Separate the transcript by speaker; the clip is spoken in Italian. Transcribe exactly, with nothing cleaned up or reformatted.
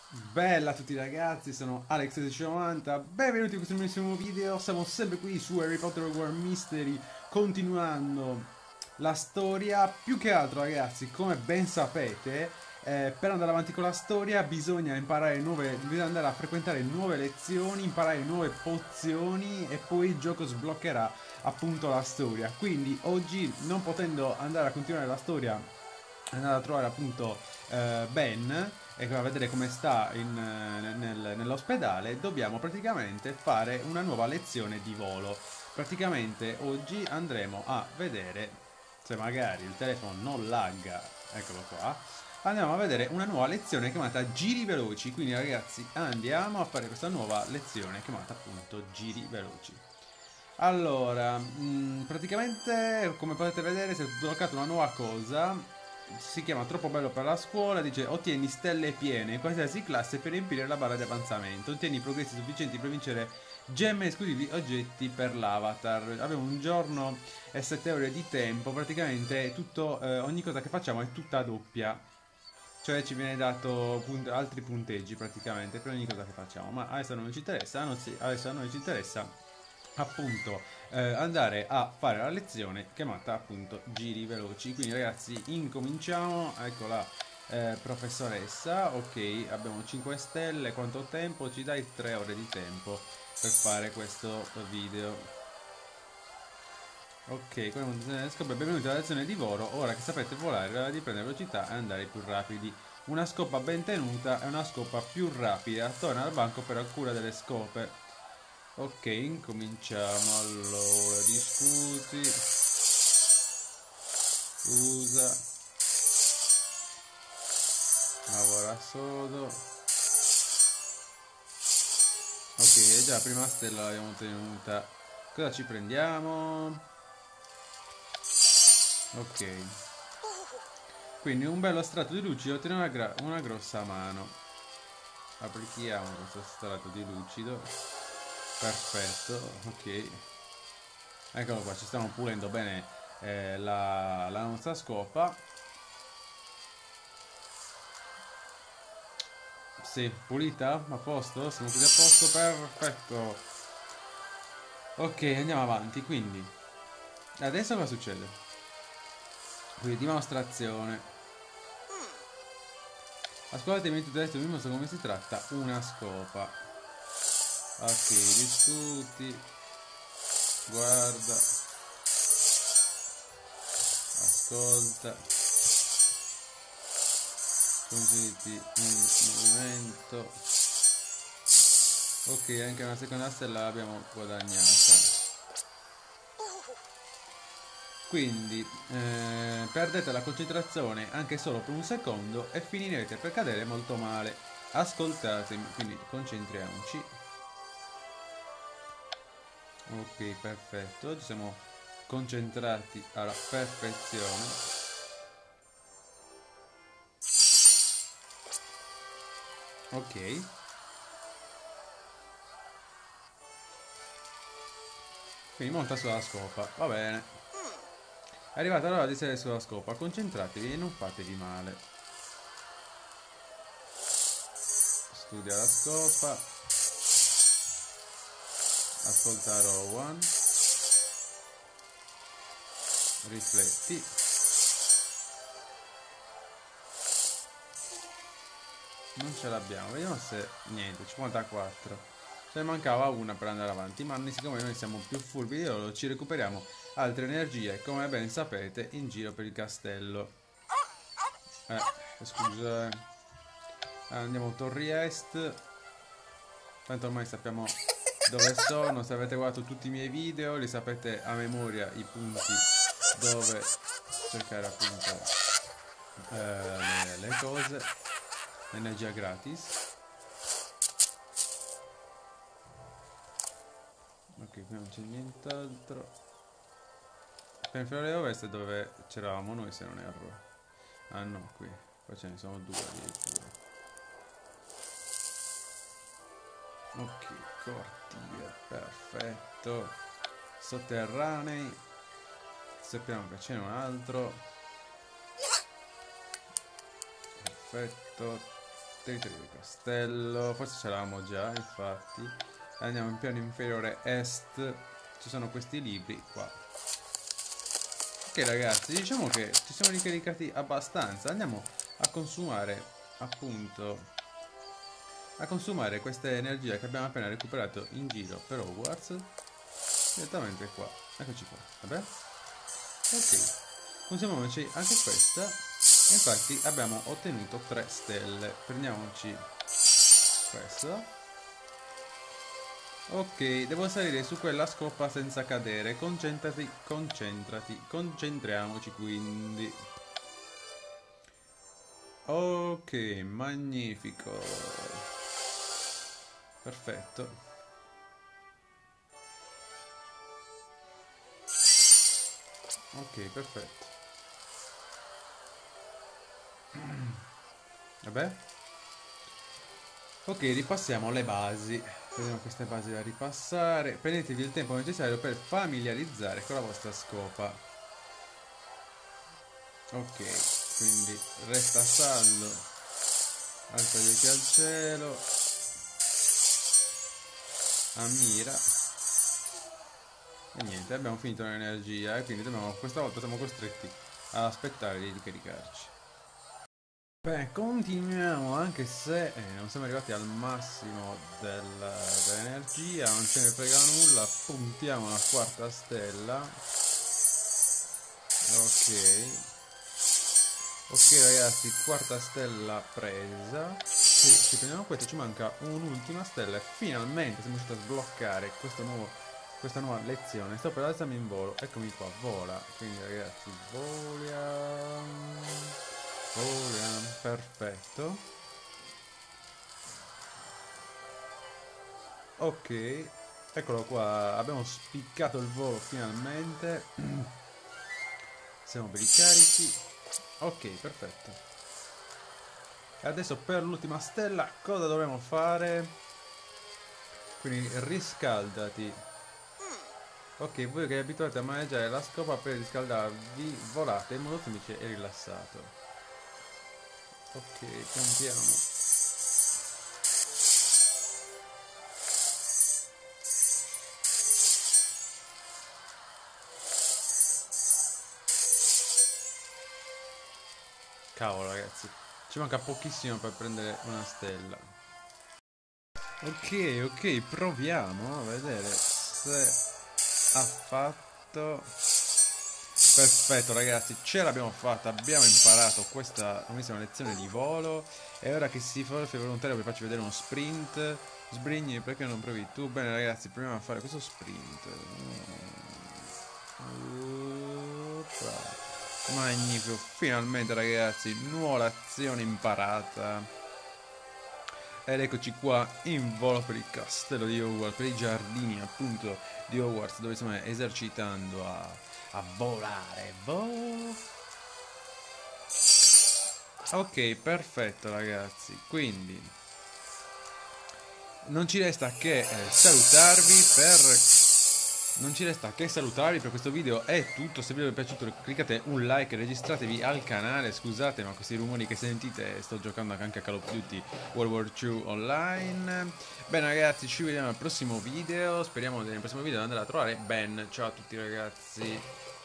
Speaker 1: Bella a tutti ragazzi, sono Alex sedicentonovanta, benvenuti in questo nuovissimo video, siamo sempre qui su Harry Potter War Mystery, continuando la storia. Più che altro ragazzi, come ben sapete, eh, per andare avanti con la storia bisogna imparare nuove, bisogna andare a frequentare nuove lezioni, imparare nuove pozioni e poi il gioco sbloccherà appunto la storia. Quindi oggi, non potendo andare a continuare la storia, andare a trovare appunto eh, Ben e a vedere come sta in, eh, nel- nell'ospedale, dobbiamo praticamente fare una nuova lezione di volo. Praticamente oggi andremo a vedere se magari il telefono non lagga, eccolo qua. Andiamo a vedere una nuova lezione chiamata giri veloci. Quindi ragazzi andiamo a fare questa nuova lezione chiamata appunto giri veloci. Allora, mh, praticamente come potete vedere si è sbloccata una nuova cosa, si chiama Troppo bello per la scuola, dice ottieni stelle piene in qualsiasi classe per riempire la barra di avanzamento, ottieni progressi sufficienti per vincere gemme esclusivi oggetti per l'avatar. Abbiamo un giorno e sette ore di tempo, praticamente tutto, eh, ogni cosa che facciamo è tutta doppia. Cioè ci viene dato punt- altri punteggi praticamente per ogni cosa che facciamo. Ma adesso non ci interessa, non si- adesso a noi ci interessa appunto eh, andare a fare la lezione chiamata appunto giri veloci. Quindi ragazzi incominciamo. Ecco la eh, professoressa. Ok, abbiamo cinque stelle. Quanto tempo? Ci dai tre ore di tempo per fare questo video. Ok, come funziona? Scopa, benvenuti alla lezione di volo. Ora che sapete volare, è ora di prendere velocità e andare più rapidi. Una scopa ben tenuta è una scopa più rapida. Torna al banco per la cura delle scope. Ok, incominciamo. Allora, discuti, usa, lavora sodo. Ok, è già la prima stella l'abbiamo tenuta. Cosa ci prendiamo? Ok. Quindi un bello strato di lucido tiene una, gra- una grossa mano. Applichiamo questo strato di lucido. Perfetto, ok. Eccolo qua, ci stiamo pulendo bene eh, la, la nostra scopa. Sì, pulita? A posto? Siamo tutti a posto? Perfetto. Ok, andiamo avanti, quindi. Adesso cosa succede? Quindi dimostrazione. Ascoltate mentre adesso vi mostro come si tratta una scopa. Ok, discuti, guarda, ascolta, consigli in movimento. Ok, anche una seconda stella l'abbiamo guadagnata. Quindi eh, perdete la concentrazione anche solo per un secondo e finirete per cadere molto male. Ascoltatemi, quindi concentriamoci. Ok, perfetto, ci siamo concentrati alla perfezione. Ok, quindi monta sulla scopa, va bene. È arrivata l'ora di salire sulla scopa, concentratevi e non fatevi male. Studia la scopa, ascolta Rowan, rifletti. Non ce l'abbiamo, vediamo se niente, cinquantaquattro. Ce ne mancava una per andare avanti, ma siccome noi siamo più furbi di loro, ci recuperiamo altre energie, come ben sapete, in giro per il castello. Eh, scusa. eh. Andiamo a Torri Est. Tanto ormai sappiamo dove sono. Se avete guardato tutti i miei video, li sapete a memoria i punti dove cercare appunto eh, le, le cose. L'energia gratis. Ok, qui non c'è nient'altro. Penfero Ovest è dove c'eravamo noi, se non erro. Ah no, qui. Qua ce ne sono due addirittura. Ok, cortie, perfetto. Sotterranei. Sappiamo che c'è un altro. Perfetto. territorio del castello. Forse ce l'avevamo già, infatti. Andiamo in piano inferiore est. Ci sono questi libri qua. Ok ragazzi, diciamo che ci siamo ricaricati abbastanza. Andiamo a consumare, appunto, a consumare questa energia che abbiamo appena recuperato in giro per Hogwarts. Direttamente qua. Eccoci qua. Vabbè. Ok. Consumiamoci anche questa. Infatti abbiamo ottenuto tre stelle. Prendiamoci questo. Ok, devo salire su quella scopa senza cadere. Concentrati, concentrati, concentriamoci quindi. Ok, magnifico. Perfetto. Ok, perfetto. Vabbè. Ok, ripassiamo le basi. Prendiamo queste basi da ripassare. Prendetevi il tempo necessario per familiarizzare con la vostra scopa. Ok, quindi resta saldo. Alza gli occhi al cielo. Ammira. E niente, abbiamo finito l'energia e quindi dobbiamo, questa volta siamo costretti ad aspettare di ricaricarci. Beh, continuiamo, anche se eh, non siamo arrivati al massimo del, dell'energia, non ce ne frega nulla, puntiamo la quarta stella. Ok. Ok ragazzi, quarta stella presa. Sì, ci prendiamo questa, ci manca un'ultima stella e finalmente siamo riusciti a sbloccare questo nuovo, questa nuova lezione. Sto per alzarmi in volo, eccomi qua, vola. Quindi ragazzi, voliamo. Voliamo, perfetto. Ok, eccolo qua, abbiamo spiccato il volo finalmente. Siamo belli carichi. Ok, perfetto. E adesso per l'ultima stella cosa dovremo fare? Quindi riscaldati. Ok, voi che abituate a maneggiare la scopa per riscaldarvi, volate in modo semplice e rilassato. Ok, piantiamo. Cavolo ragazzi, ci manca pochissimo per prendere una stella. Ok, ok, proviamo a vedere se ha fatto. Perfetto ragazzi, ce l'abbiamo fatta, abbiamo imparato questa nuovissima lezione di volo. E ora che si fa il volontario vi faccio vedere uno sprint. Sbrigni, perché non provi tu? Bene ragazzi, proviamo a fare questo sprint. Oppa. Magnifico, finalmente ragazzi, nuova azione imparata. Ed eccoci qua in volo per il castello di Hogwarts, per i giardini appunto di Hogwarts, dove stiamo esercitando a, a volare. Vo ok, perfetto ragazzi, quindi non ci resta che eh, salutarvi per Non ci resta che salutarvi per questo video, è tutto. Se vi è piaciuto cliccate un like, registratevi al canale. Scusate ma questi rumori che sentite, sto giocando anche a Call of Duty World War due online. Bene ragazzi, ci vediamo al prossimo video. Speriamo nel prossimo video di andare a trovare Ben. Ciao a tutti ragazzi.